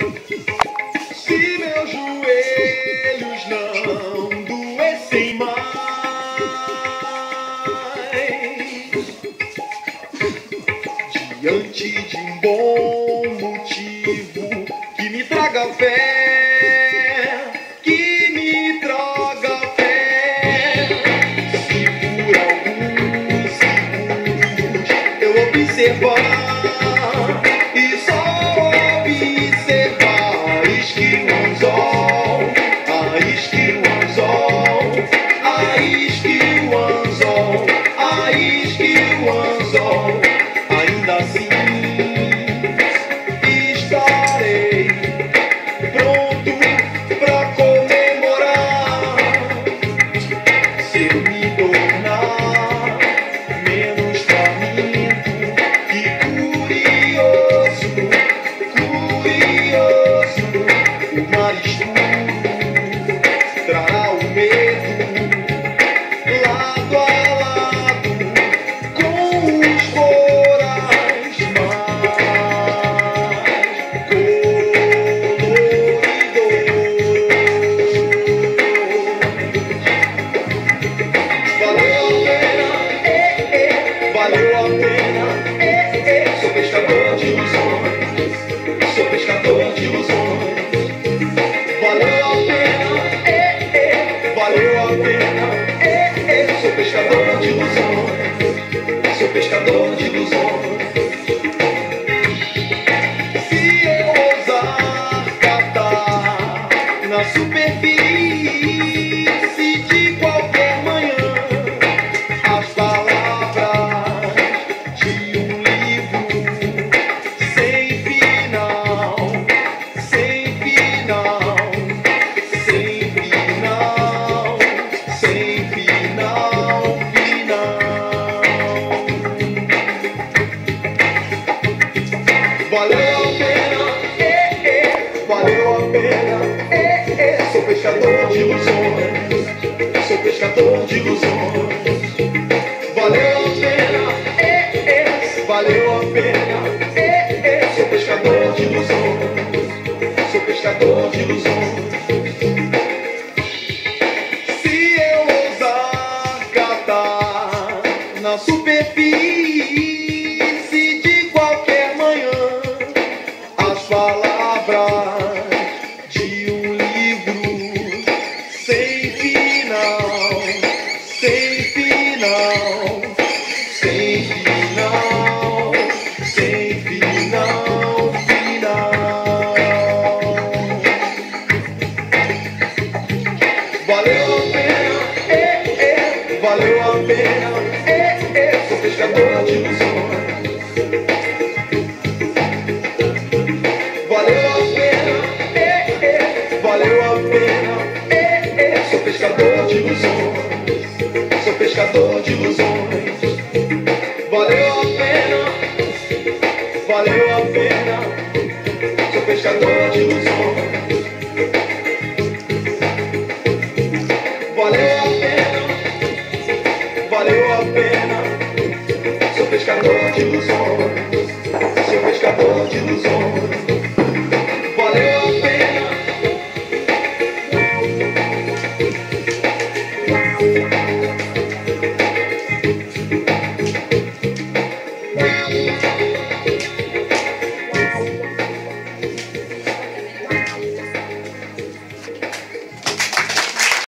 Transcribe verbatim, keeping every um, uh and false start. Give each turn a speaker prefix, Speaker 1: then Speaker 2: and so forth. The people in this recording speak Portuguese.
Speaker 1: Se meus joelhos não doessem mais, diante de um bom motivo que me traga fé, que me traga fé. Se por alguns segundos eu observar e só observar, isque o anzol, a isque o anzol, a isque o anzol, a isque o anzol, ainda assim estarei pronto pra comemorar. Se eu me tornar menos faminto e curioso, curioso, o mar escuro trará o medo lado a lado com os corais mais coloridos. Valeu a pena, eh, eh, valeu a pena, eh, eh. Sou pescador de ilusões, sou pescador de ilusões. Valeu a pena, eh, eh, valeu a pena, eh, eh. Sou pescador de ilusões, sou pescador de ilusões. Se eu ousar catar na superfície de qualquer manhã as palavras de um livro sem final, sem final, sem final, sem final, final. Valeu a pena, eh, eh, valeu a pena, eh, eh. Sou pescador de ilusões, sou pescador de ilusões. Valeu a pena, eh, eh, valeu a pena, eh, eh. Sou pescador de ilusões, sou pescador de ilusões. Se eu ousar catar na superfície de qualquer manhã as palavras de um livro sem final, sem final, sem final, sem final, final. Valeu a pena, eh, eh, valeu a pena, eh, eh. Sou pescador de ilusões. Valeu a pena, eh, eh, valeu a pena, eh, eh. Sou pescador de ilusões, sou pescador de ilusões. Valeu a pena, valeu a pena, sou pescador de ilusões.